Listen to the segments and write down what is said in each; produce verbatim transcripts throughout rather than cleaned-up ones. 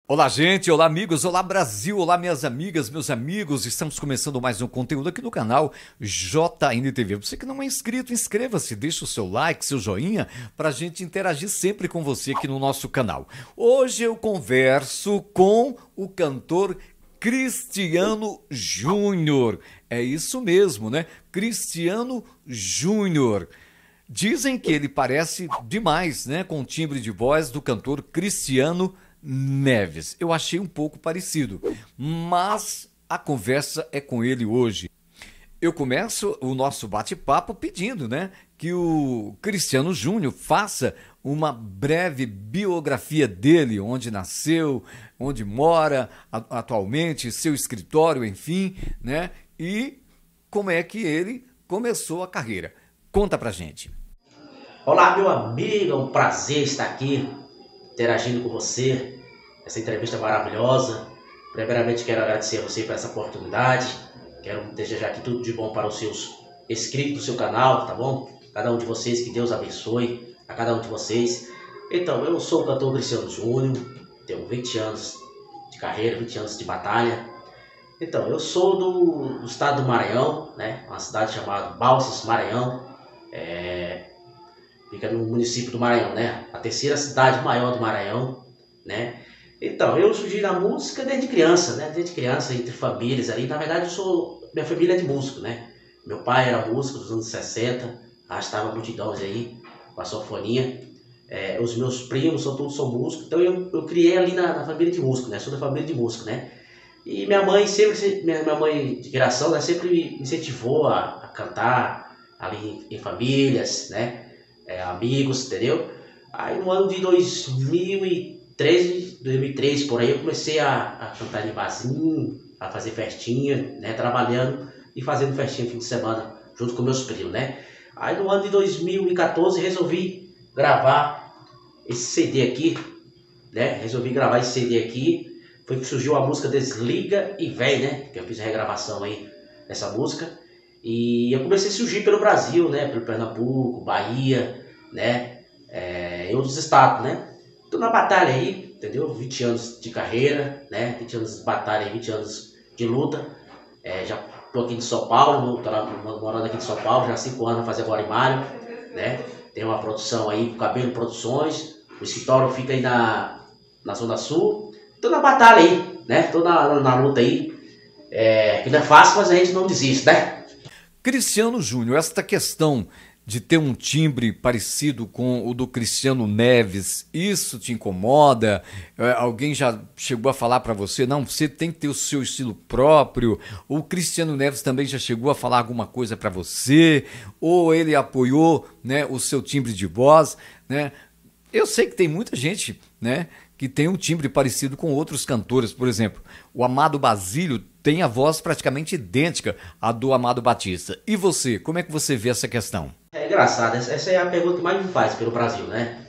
Olá, gente, olá, amigos, olá, Brasil, olá, minhas amigas, meus amigos. Estamos começando mais um conteúdo aqui no canal J N T V. Você que não é inscrito, inscreva-se, deixa o seu like, seu joinha, para a gente interagir sempre com você aqui no nosso canal. Hoje eu converso com o cantor Cristiano Júnior. É isso mesmo, né? Cristiano Júnior. Dizem que ele parece demais, né, com o timbre de voz do cantor Cristiano Neves. Eu achei um pouco parecido, mas a conversa é com ele hoje. Eu começo o nosso bate-papo pedindo, né, que o Cristiano Júnior faça uma breve biografia dele, onde nasceu, onde mora atualmente, seu escritório, enfim, né, e como é que ele começou a carreira. Conta pra gente. Olá, meu amigo, é um prazer estar aqui interagindo com você, essa entrevista maravilhosa. Primeiramente quero agradecer a você por essa oportunidade, quero desejar aqui tudo de bom para os seus inscritos do seu canal, tá bom? Cada um de vocês, que Deus abençoe a cada um de vocês. Então, eu sou o cantor Cristiano Júnior, tenho vinte anos de carreira, vinte anos de batalha. Então, eu sou do, do estado do Maranhão, né? Uma cidade chamada Balsas, Maranhão. É... Fica no município do Maranhão, né? A terceira cidade maior do Maranhão, né? Então, eu surgi na música desde criança, né? Desde criança, entre famílias ali. Na verdade, eu sou... Minha família é de músico, né? Meu pai era músico dos anos sessenta, arrastava multidões aí com a sanfonia. É, os meus primos são todos são músicos, então eu, eu criei ali na, na família de músico, né? Sou da família de músico, né? E minha mãe sempre, minha, minha mãe de criação, né? Sempre me incentivou a, a cantar ali em, em famílias, né? É, amigos, entendeu? Aí no ano de dois mil e treze, dois mil e treze, por aí, eu comecei a, a cantar em barzinho, a fazer festinha, né? Trabalhando e fazendo festinha no fim de semana, junto com meus primos, né? Aí no ano de dois mil e quatorze, resolvi gravar esse C D aqui, né? Resolvi gravar esse C D aqui, foi que surgiu a música Desliga e Vem, né? Que eu fiz a regravação aí dessa música. E eu comecei a surgir pelo Brasil, né? Pelo Pernambuco, Bahia, né? É, e outros estados, né? Tô na batalha aí, entendeu? vinte anos de carreira, né? vinte anos de batalha, vinte anos de luta. É, já tô aqui de São Paulo, tô morando aqui de São Paulo, já há cinco anos a fazer Guarimalho, né? Tem uma produção aí, Cabelo Produções. O escritório fica aí na, na Zona Sul. Tô na batalha aí, né? Tô na, na luta aí. É, que não é fácil, mas a gente não desiste, né? Cristiano Júnior, esta questão de ter um timbre parecido com o do Cristiano Neves, isso te incomoda? É, alguém já chegou a falar para você, não, você tem que ter o seu estilo próprio? O Cristiano Neves também já chegou a falar alguma coisa para você? Ou ele apoiou, né, o seu timbre de voz, né? Eu sei que tem muita gente, né, que tem um timbre parecido com outros cantores. Por exemplo, o Amado Basílio tem a voz praticamente idêntica à do Amado Batista. E você, como é que você vê essa questão? É engraçado, essa é a pergunta que mais me faz pelo Brasil, né?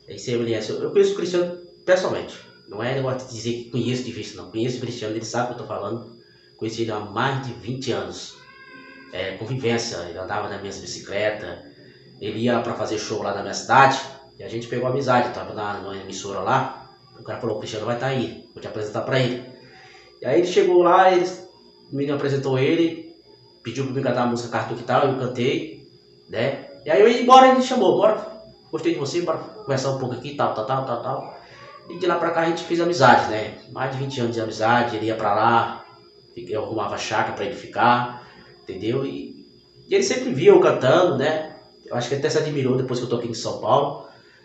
Eu conheço o Cristiano pessoalmente, não é negócio de dizer que conheço de vista, não. Conheço o Cristiano, ele sabe o que eu estou falando. Conheci ele há mais de vinte anos. É, convivência, ele andava na minha bicicleta, ele ia para fazer show lá na minha cidade, e a gente pegou amizade, eu estava na, numa emissora lá. O cara falou, o Cristiano vai estar aí, vou te apresentar para ele. E aí ele chegou lá, ele me apresentou ele, pediu para mim cantar a música Cartu que tal, eu cantei, né? E aí eu ia embora, ele me chamou, bora, gostei de você, bora conversar um pouco aqui, tal, tal, tal, tal, tal. E de lá pra cá a gente fez amizade, né? Mais de vinte anos de amizade, ele ia pra lá, eu arrumava chácara pra ele ficar, entendeu? E, e ele sempre via eu cantando, né? Eu acho que ele até se admirou depois que eu tô aqui em São Paulo.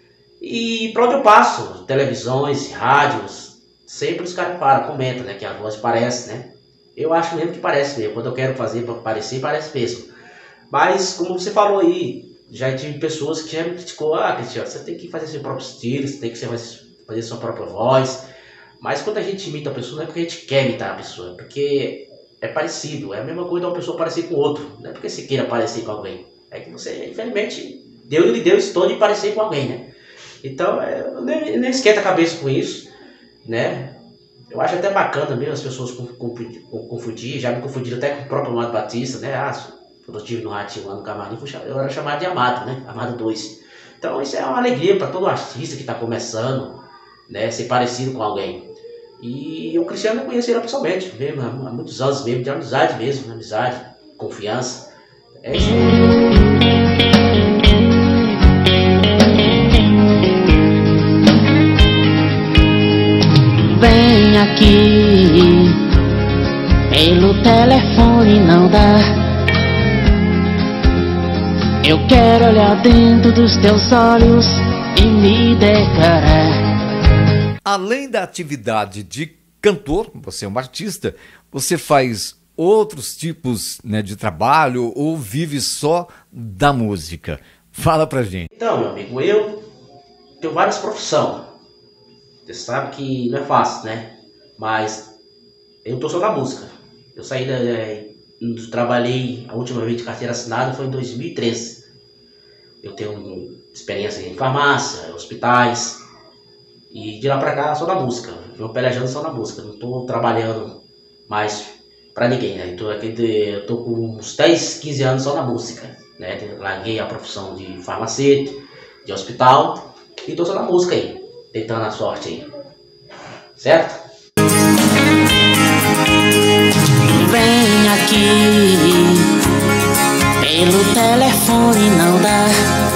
E pra onde eu passo, televisões, rádios, sempre os caras param, comentam, né? Que a voz parece, né? Eu acho mesmo que parece mesmo. Quando eu quero fazer para parecer, parece mesmo. Mas, como você falou aí, já tive pessoas que já me criticou. Ah, Cristiano, você tem que fazer seu próprio estilo, você tem que fazer sua própria voz. Mas quando a gente imita a pessoa, não é porque a gente quer imitar a pessoa, é porque é parecido. É a mesma coisa de uma pessoa parecer com outro. Não é porque você queira parecer com alguém. É que você, infelizmente, Deus lhe deu esse tom de parecer com alguém, né? Então, eu nem, nem esquenta a cabeça com isso, né? Eu acho até bacana mesmo as pessoas confundir, já me confundiram até com o próprio Amado Batista, né? Ah, quando eu estive no Ratinho lá no Camarim, eu era chamado de Amado, né? Amado dois. Então, isso é uma alegria para todo artista que está começando, né? Ser parecido com alguém. E o Cristiano eu conheci ela pessoalmente, mesmo, há muitos anos mesmo, de amizade mesmo, amizade, confiança. É isso. Vem aqui, pelo telefone não dá. Eu quero olhar dentro dos teus olhos e me declarar. Além da atividade de cantor, você é um artista, você faz outros tipos, né, de trabalho ou vive só da música? Fala pra gente. Então, meu amigo, eu tenho várias profissões. Você sabe que não é fácil, né? Mas eu tô só da música. Eu saí da... Eu trabalhei, a última vez de carteira assinada foi em dois mil e treze. Eu tenho experiência em farmácia, hospitais. E de lá pra cá só na música. Meu pelejando só na música. Não tô trabalhando mais pra ninguém, né? Então, eu tô com uns dez, quinze anos só na música, né? Larguei a profissão de farmacêutico, de hospital. E tô só na música aí, tentando a sorte aí. Certo? Vem aqui, pelo telefone não dá.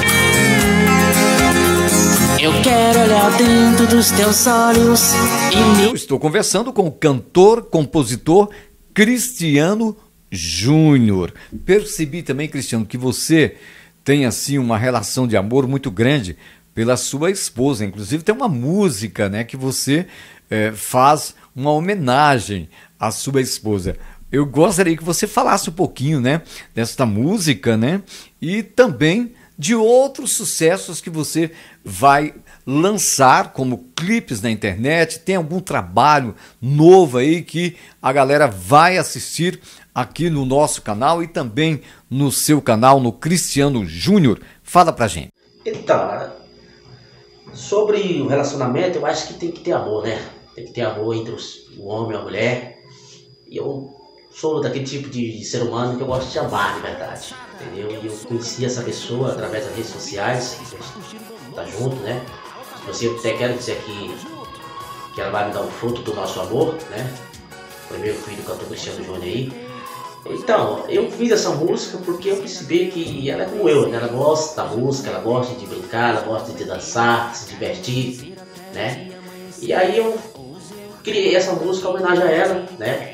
Eu quero olhar dentro dos teus olhos e me... Eu estou conversando com o cantor, compositor Cristiano Júnior. Percebi também, Cristiano, que você tem assim uma relação de amor muito grande pela sua esposa. Inclusive tem uma música, né, que você é, faz uma homenagem à sua esposa. Eu gostaria que você falasse um pouquinho, né, desta música, né, e também de outros sucessos que você vai lançar como clipes na internet. Tem algum trabalho novo aí que a galera vai assistir aqui no nosso canal e também no seu canal, no Cristiano Júnior? Fala pra gente. Então, sobre o relacionamento, eu acho que tem que ter amor, né? Tem que ter amor entre os, o homem e a mulher. E eu sou daquele tipo de ser humano que eu gosto de amar, de verdade, entendeu? E eu conheci essa pessoa através das redes sociais, a gente tá junto, né? Eu até quero dizer aqui que ela vai me dar um fruto do nosso amor, né? Primeiro filho do cantor Cristiano Júnior aí. Então, eu fiz essa música porque eu percebi que ela é como eu, né? Ela gosta da música, ela gosta de brincar, ela gosta de dançar, de se divertir, né? E aí eu criei essa música em homenagem a ela, né?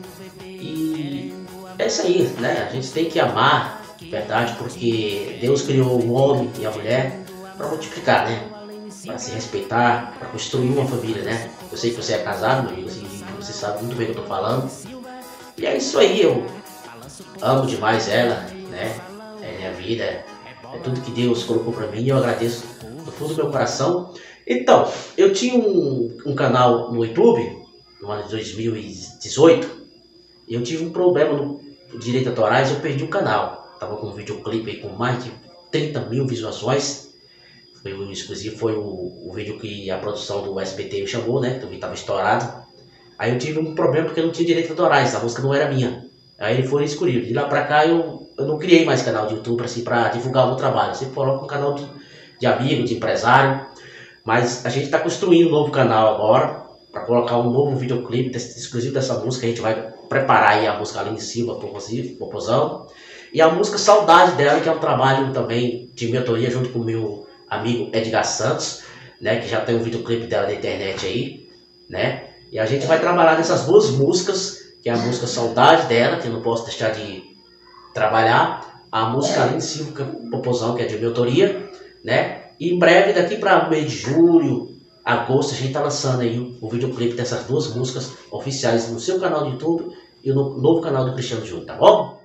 E é isso aí, né? A gente tem que amar, de verdade, porque Deus criou o homem e a mulher para multiplicar, né? Para se respeitar, para construir uma família, né? Eu sei que você é casado, meu amigo, e você sabe muito bem o que eu tô falando. E é isso aí, eu amo demais ela, né? É minha vida, é tudo que Deus colocou para mim e eu agradeço do fundo do meu coração. Então, eu tinha um, um canal no YouTube, no ano de dois mil e dezoito, e eu tive um problema no direito autorais, eu perdi o canal. Tava com um videoclipe aí com mais de trinta mil visualizações. Foi o exclusivo, foi o, o vídeo que a produção do S B T me chamou, né? Que o vídeo tava estourado. Aí eu tive um problema porque eu não tinha direito autorais, a música não era minha. Aí ele foi escolhido. De lá pra cá eu, eu não criei mais canal de YouTube assim, pra divulgar o meu trabalho. Eu sempre coloco um canal de, de amigo, de empresário. Mas a gente tá construindo um novo canal agora, pra colocar um novo videoclipe desse, exclusivo dessa música. A gente vai preparar aí a música Aline Silva, Popozão. E a música Saudade dela, que é um trabalho também de mentoria junto com o meu amigo Edgar Santos, né? Que já tem um videoclipe dela na internet aí, né? E a gente vai trabalhar nessas duas músicas, que é a música Saudade dela, que eu não posso deixar de trabalhar, a música Aline Silva, Popozão, que é de minha autoria, né? E em breve, daqui para mês de julho, agosto, a gente tá lançando aí o, o videoclipe dessas duas músicas oficiais no seu canal do YouTube e no novo canal do Cristiano Júnior, tá bom?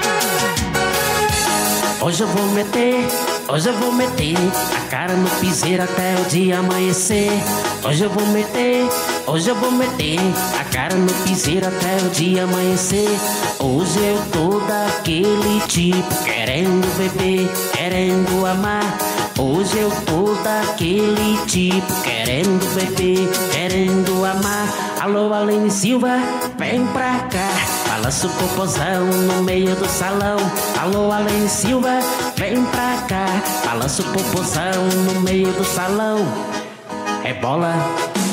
Hoje eu vou meter, hoje eu vou meter a cara no piseiro até o dia amanhecer. Hoje eu vou meter, hoje eu vou meter a cara no piseiro até o dia amanhecer. Hoje eu tô daquele tipo, querendo beber, querendo amar. Hoje eu tô daquele tipo, querendo beber, querendo amar. Alô, Aline Silva, vem pra cá, balança o popozão no meio do salão. Alô, Aline Silva, vem pra cá, balança o popozão no meio do salão. É bola, é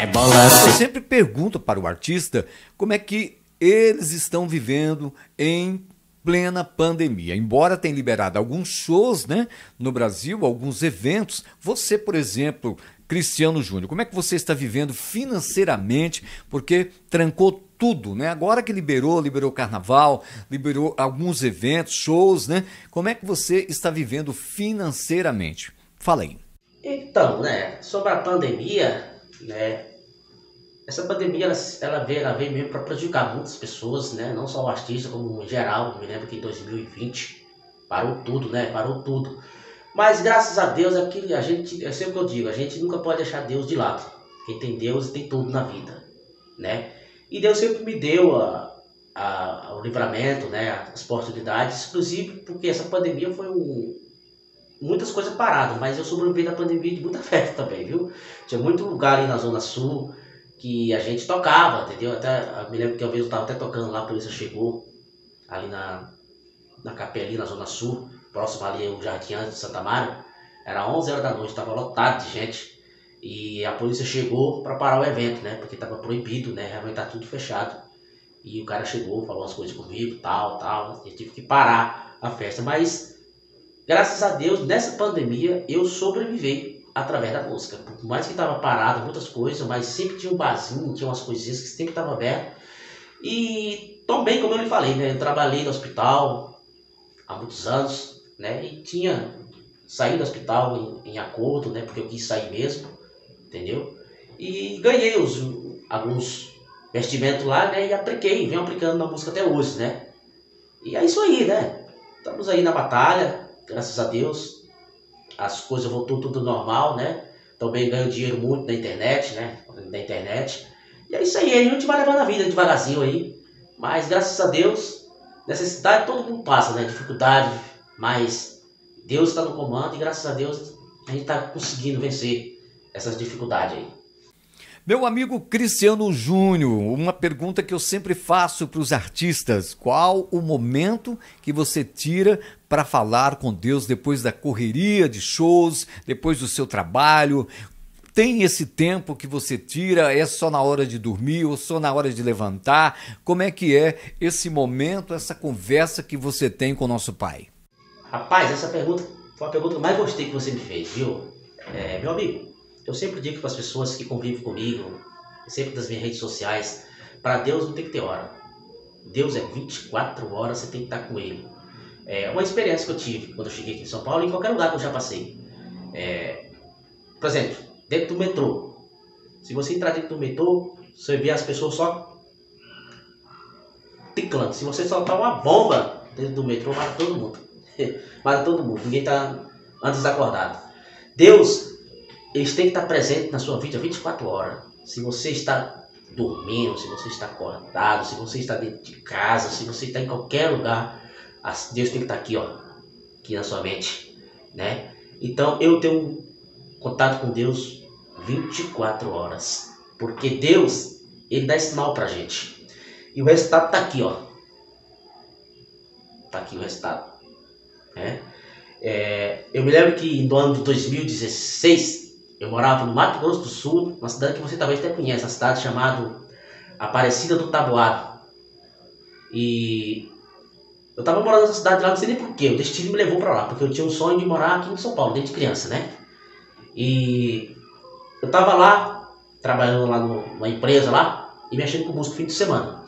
é bola. Eu sempre pergunto para o artista como é que eles estão vivendo em plena pandemia. Embora tenha liberado alguns shows, né, no Brasil, alguns eventos, você, por exemplo, Cristiano Júnior, como é que você está vivendo financeiramente? Porque trancou tudo, né? Agora que liberou, liberou carnaval, liberou alguns eventos, shows, né? Como é que você está vivendo financeiramente? Fala aí. Então, né, sobre a pandemia, né, essa pandemia, ela, ela, veio, ela veio mesmo para prejudicar muitas pessoas, né, não só o artista, como em geral. Eu me lembro que em dois mil e vinte parou tudo, né, parou tudo. Mas graças a Deus, aqui, a gente, é sempre o que eu digo, a gente nunca pode deixar Deus de lado. Quem tem Deus tem tudo na vida, né. E Deus sempre me deu a, a, o livramento, né, as oportunidades, inclusive porque essa pandemia foi um... muitas coisas paradas, mas eu sobrevivi da pandemia de muita festa também, viu? Tinha muito lugar ali na Zona Sul que a gente tocava, entendeu? Até, eu me lembro que uma vez eu estava até tocando lá, a polícia chegou ali na, na Capelinha, na Zona Sul, próximo ali ao Jardim Andes de Santa Mara. Era onze horas da noite, estava lotado de gente. E a polícia chegou para parar o evento, né? Porque estava proibido, né? Realmente tá tudo fechado. E o cara chegou, falou umas coisas comigo, tal, tal. Eu tive que parar a festa, mas... graças a Deus, nessa pandemia, eu sobrevivi através da música. Por mais que estava parado, muitas coisas, mas sempre tinha um barzinho, tinha umas coisinhas que sempre estava aberto. E também, como eu lhe falei, né, eu trabalhei no hospital há muitos anos, né, e tinha saído do hospital em, em acordo, né, porque eu quis sair mesmo, entendeu? E ganhei os, alguns investimentos lá, né, e apliquei, venho aplicando na música até hoje, né. E é isso aí, né, estamos aí na batalha. Graças a Deus, as coisas voltou tudo normal, né? Também ganho dinheiro muito na internet, né? Na internet. E é isso aí, a gente vai levando a vida devagarzinho aí. Mas graças a Deus, necessidade todo mundo passa, né? Dificuldade, mas Deus está no comando e graças a Deus a gente está conseguindo vencer essas dificuldades aí. Meu amigo Cristiano Júnior, uma pergunta que eu sempre faço para os artistas: qual o momento que você tira para falar com Deus depois da correria de shows, depois do seu trabalho? Tem esse tempo que você tira? É só na hora de dormir ou só na hora de levantar? Como é que é esse momento, essa conversa que você tem com o nosso Pai? Rapaz, essa pergunta foi a pergunta que eu mais gostei que você me fez, viu? É, meu amigo, eu sempre digo para as pessoas que convivem comigo, sempre das minhas redes sociais, para Deus não tem que ter hora. Deus é vinte e quatro horas, você tem que estar com Ele. É uma experiência que eu tive quando eu cheguei aqui em São Paulo e em qualquer lugar que eu já passei. É, por exemplo, dentro do metrô. Se você entrar dentro do metrô, você vê as pessoas só ticlando. Se você soltar uma bomba dentro do metrô, mata todo mundo. Mata todo mundo. Ninguém está antes desacordado. Deus... eles têm que estar presentes na sua vida vinte e quatro horas. Se você está dormindo, se você está acordado, se você está dentro de casa, se você está em qualquer lugar, Deus tem que estar aqui, ó, aqui na sua mente, né? Então eu tenho contato com Deus vinte e quatro horas, porque Deus, Ele dá sinal pra gente. E o resultado tá aqui, ó. Tá aqui o resultado, né? É, eu me lembro que no ano de dois mil e dezesseis, eu morava no Mato Grosso do Sul, uma cidade que você talvez até conheça, uma cidade chamada Aparecida do Taboado. E eu estava morando nessa cidade lá, não sei nem porquê, o destino me levou para lá, porque eu tinha um sonho de morar aqui em São Paulo, desde criança, né? E eu estava lá, trabalhando lá numa empresa lá, e mexendo com música no fim de semana.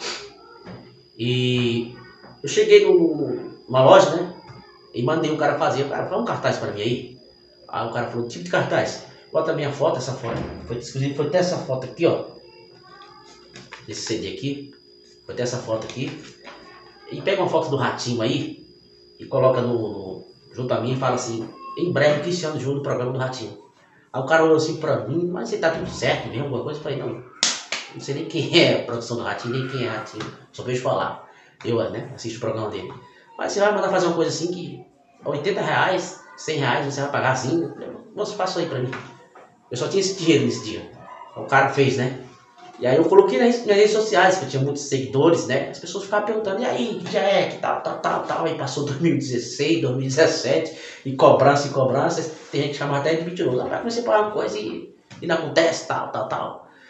E eu cheguei numa loja, né? E mandei o cara fazer, cara, faz um cartaz para mim aí. Aí o cara falou, tipo de cartaz? Bota a minha foto, essa foto. Foi, inclusive foi até essa foto aqui, ó. Esse C D aqui. Foi até essa foto aqui. E pega uma foto do ratinho aí. E coloca no, no junto a mim e fala assim: em breve Cristiano Júnior no programa do ratinho. Aí o cara olhou assim pra mim: mas você tá tudo certo mesmo? Alguma coisa? Eu falei: não. Não sei nem quem é a produção do ratinho, nem quem é ratinho. Só vejo falar. Eu, né? Assisto o programa dele. Mas você vai mandar fazer uma coisa assim que oitenta reais, cem reais você vai pagar assim? Moço, passa aí pra mim. Eu só tinha esse dinheiro nesse dia. O cara fez, né? E aí eu coloquei nas minhas redes sociais, que eu tinha muitos seguidores, né? As pessoas ficavam perguntando, e aí, que já é, que tal, tal, tal, tal. Aí passou dois mil e dezesseis, dois mil e dezessete, e cobrança e cobrança. Tem gente que chama até de mentiroso. Aí comecei a falar uma coisa e, e não acontece, tal, tal, tal.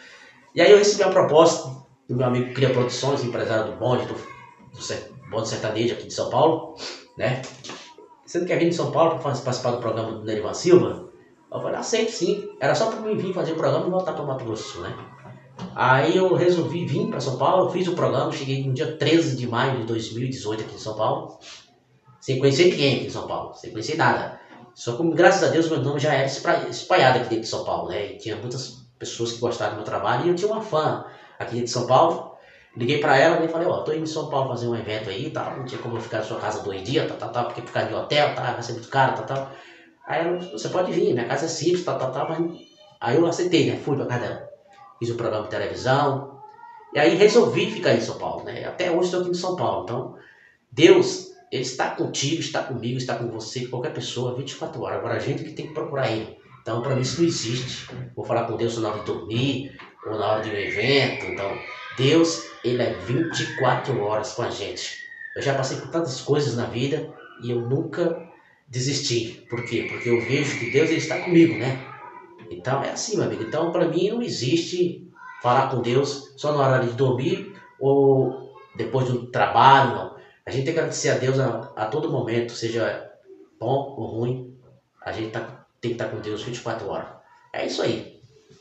E aí eu recebi uma proposta do meu amigo Cria Produções, empresário do bonde, do, do bonde sertanejo aqui de São Paulo, né? Você não quer vir de São Paulo para participar do programa do Nerivan Silva? Eu falei, aceito sim. Era só para mim vir fazer o programa e voltar para o Mato Grosso, né? Aí eu resolvi vir para São Paulo, fiz o programa, cheguei no dia treze de maio de dois mil e dezoito aqui em São Paulo, sem conhecer ninguém aqui em São Paulo, sem conhecer nada. Só que, graças a Deus, meu nome já era espalhado aqui dentro de São Paulo, né? E tinha muitas pessoas que gostavam do meu trabalho e eu tinha uma fã aqui dentro de São Paulo. Liguei pra ela e falei, ó, tô indo em São Paulo fazer um evento aí, tá? Não tinha como eu ficar na sua casa dois dias, tá, tá, tá, porque ficar de hotel, tá, vai ser muito caro, tá, tá. Aí ela, você pode vir, minha casa é simples, tá, tá, tá, mas... Aí eu aceitei, né? Fui pra casa dela. Fiz um programa de televisão. E aí resolvi ficar em São Paulo, né? Até hoje estou aqui em São Paulo. Então, Deus, Ele está contigo, está comigo, está com você, qualquer pessoa, vinte e quatro horas. Agora a gente que tem que procurar Ele. Então, para mim isso não existe. Vou falar com Deus na hora de dormir, ou na hora de um evento. Então, Deus, Ele é vinte e quatro horas com a gente. Eu já passei por tantas coisas na vida e eu nunca desisti. Por quê? Porque eu vejo que Deus, Ele está comigo, né? Então, é assim, meu amigo. Então, para mim não existe falar com Deus só na hora de dormir ou depois do trabalho, não. A gente tem que agradecer a Deus a, a todo momento, seja bom ou ruim. A gente tá, tem que estar com Deus vinte e quatro horas. É isso aí.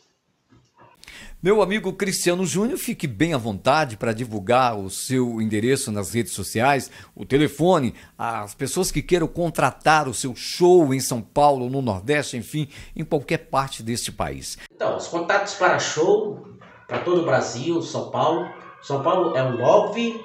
Meu amigo Cristiano Júnior, fique bem à vontade para divulgar o seu endereço nas redes sociais, o telefone, as pessoas que queiram contratar o seu show em São Paulo, no Nordeste, enfim, em qualquer parte deste país. Então, os contatos para show, para todo o Brasil, São Paulo. São Paulo é o nove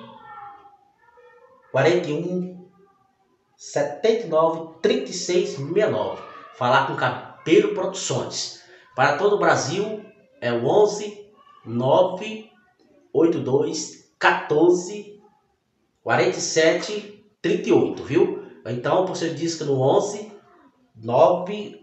quarenta e um, setenta e nove, trinta e seis, sessenta e nove. Falar com Cabelo Produções. Para todo o Brasil é o onze, nove, oitenta e dois, quatorze, quarenta e sete, trinta e oito, viu? Então você diz que no onze, nove,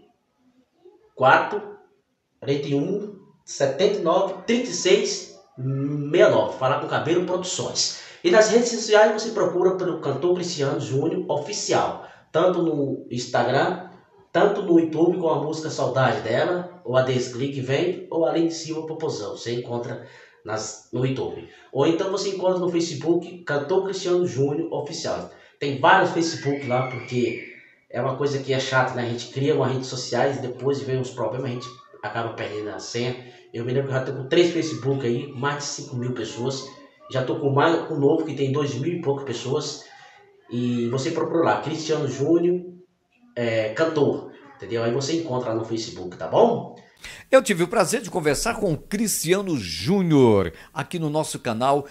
quatro, quarenta e um, setenta e nove, trinta e seis, sessenta e nove. Falar com Cabelo Produções. E nas redes sociais você procura pelo cantor Cristiano Júnior Oficial. Tanto no Instagram, tanto no YouTube com a música Saudade dela, ou a Desligue Vem, ou a Aline Silva Popozão. Você encontra nas, no YouTube. Ou então você encontra no Facebook Cantor Cristiano Júnior Oficial. Tem vários Facebook lá, porque é uma coisa que é chata, né? A gente cria uma rede sociais e depois vem uns problemas, a gente acaba perdendo a senha. Eu me lembro que eu já estou com três Facebook aí, mais de cinco mil pessoas. Já estou com mais com um novo que tem dois mil e poucas pessoas. E você procura lá, Cristiano Júnior, é, cantor, entendeu? Aí você encontra no Facebook, tá bom? Eu tive o prazer de conversar com o Cristiano Júnior, aqui no nosso canal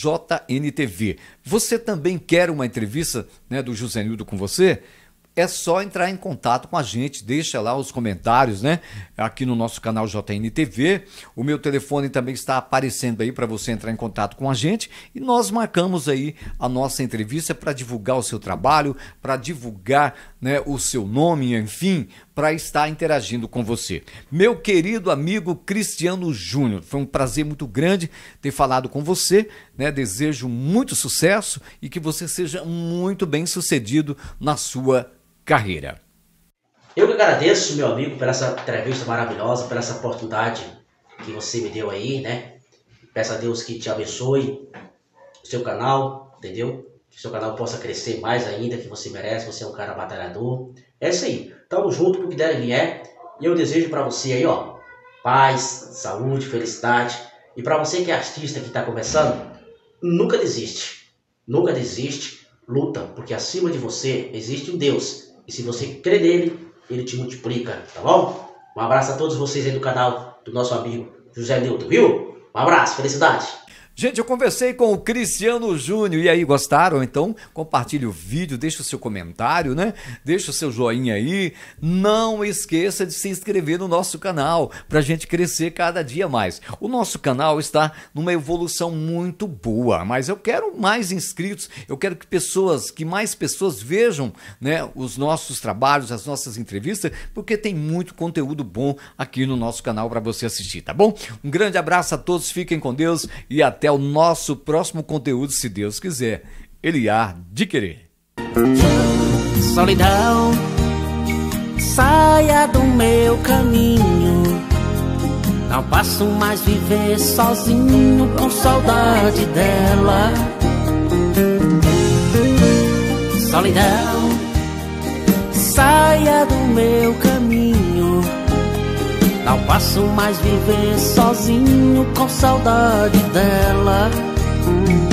J N T V. Você também quer uma entrevista, né, do José Nildo com você? É só entrar em contato com a gente, deixa lá os comentários, né? Aqui no nosso canal J N T V. O meu telefone também está aparecendo aí para você entrar em contato com a gente. E nós marcamos aí a nossa entrevista para divulgar o seu trabalho, para divulgar, né, o seu nome, enfim, para estar interagindo com você. Meu querido amigo Cristiano Júnior, foi um prazer muito grande ter falado com você, né? Desejo muito sucesso e que você seja muito bem sucedido na sua carreira. Eu que agradeço, meu amigo, por essa entrevista maravilhosa, por essa oportunidade que você me deu aí, né? Peço a Deus que te abençoe o seu canal, entendeu? Que o seu canal possa crescer mais ainda, que você merece, você é um cara batalhador. É isso aí, tamo junto pro que der e vier. E eu desejo pra você aí, ó, paz, saúde, felicidade. E pra você que é artista que tá começando, nunca desiste, nunca desiste, luta, porque acima de você existe um Deus. E se você crê nele, ele te multiplica, tá bom? Um abraço a todos vocês aí do canal do nosso amigo José Nildo, viu? Um abraço, felicidade! Gente, eu conversei com o Cristiano Júnior. E aí, gostaram? Então, compartilhe o vídeo, deixa o seu comentário, né? Deixa o seu joinha aí. Não esqueça de se inscrever no nosso canal para a gente crescer cada dia mais. O nosso canal está numa evolução muito boa, mas eu quero mais inscritos. Eu quero que pessoas, que mais pessoas vejam, né, os nossos trabalhos, as nossas entrevistas, porque tem muito conteúdo bom aqui no nosso canal para você assistir, tá bom? Um grande abraço a todos, fiquem com Deus e até Até o nosso próximo conteúdo, se Deus quiser. Ele há de querer. Solidão, saia do meu caminho. Não posso mais viver sozinho com saudade dela. Solidão, saia do meu caminho. Não posso mais viver sozinho com saudade dela.